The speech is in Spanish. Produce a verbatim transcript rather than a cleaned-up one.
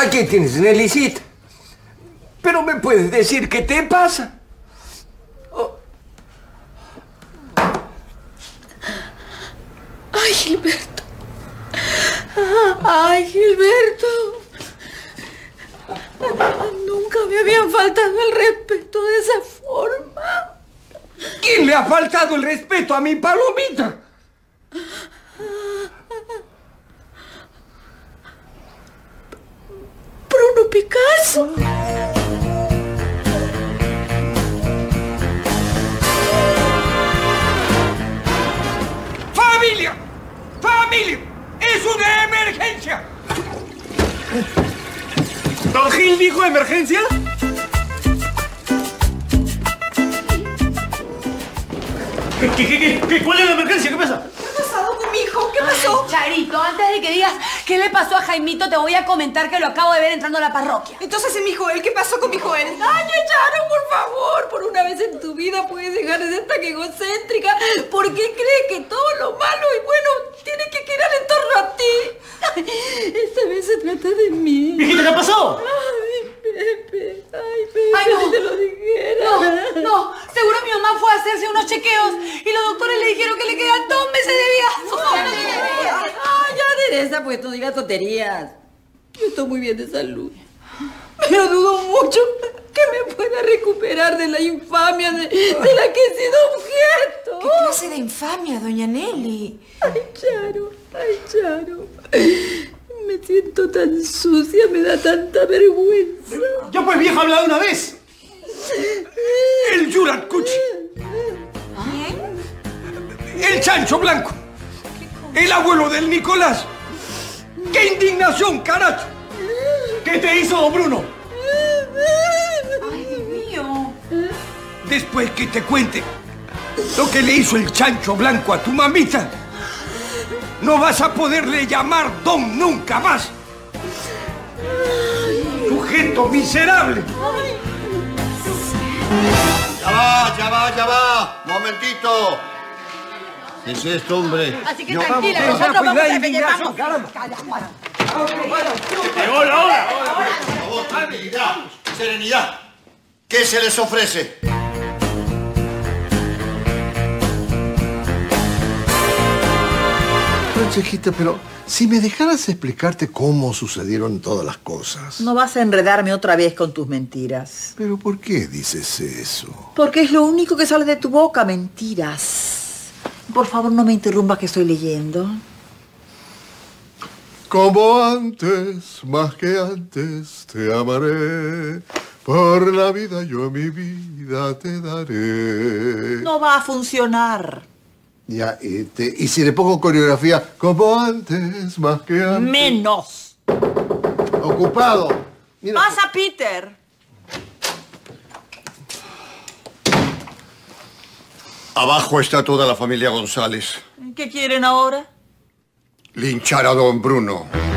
Aquí tienes, Nelicita. Pero me puedes decir qué te pasa. Oh. Ay, Gilberto. Ay, Gilberto. Nunca me habían faltado el respeto de esa forma. ¿Quién le ha faltado el respeto a mi palomita? Bruno Picasso. ¡Familia! ¡Familia! ¡Es una emergencia! ¿Don Gil dijo emergencia? ¿Qué, qué, qué, qué, ¿Cuál es la emergencia? ¿Qué pasa? ¿Qué ha pasado con mi hijo? ¿Qué pasó? Ay, Charito, antes de que digas qué le pasó a Jaimito, te voy a comentar que lo acabo de ver entrando a la parroquia. Entonces, mi Joel, ¿qué pasó con mi Joel? Ay, Charo, por favor, por una vez en tu vida puedes dejar de ser tan egocéntrica. ¿Por qué crees que todo lo malo y bueno tiene que girar en torno a ti? Esta vez se trata de mí. ¿Viejita, qué pasó? Ay, Pepe, ay, Pepe, Ay, no. si te lo dijera. No, no, seguro mi mamá fue a hacerse unos chequeos y los doctores le dijeron que le quedan dos meses de viaje. Ay, ya, Teresa, pues tú digas tonterías. Yo estoy muy bien de salud. Pero dudo mucho que me pueda recuperar de la infamia de, de la que he sido objeto. ¿Qué clase de infamia, doña Nelly? Ay, Charo, ay, Charo. Me siento tan sucia, me da tanta vergüenza. Ya pues, vieja, habla de una vez. El Yurat Cuchi. El Chancho Blanco. El abuelo del Nicolás. ¡Qué indignación, caracho! ¿Qué te hizo, don Bruno? Ay, Dios mío. Después que te cuente lo que le hizo el Chancho Blanco a tu mamita, no vas a poderle llamar don nunca más. ¡Sujeto miserable! Ya va, ya va, ya va. Momentito. ¿Qué es esto, hombre? Así que Yo- tranquila, vamos, nosotros cuidado, vamos a indignación, llevamos. caramba. Llegó la hora. Por favor, tranquilidad, serenidad. ¿Qué se les ofrece? Francesquita, pero si me dejaras explicarte cómo sucedieron todas las cosas. No vas a enredarme otra vez con tus mentiras. ¿Pero por qué dices eso? Porque es lo único que sale de tu boca, mentiras. Por favor, no me interrumpas que estoy leyendo. Como antes, más que antes, te amaré. Por la vida yo mi vida te daré. No va a funcionar. Ya, este, y si le pongo coreografía, como antes, más que antes. Menos. Ocupado. Mira. Pasa, Peter. Abajo está toda la familia González. ¿Qué quieren ahora? Linchar a don Bruno.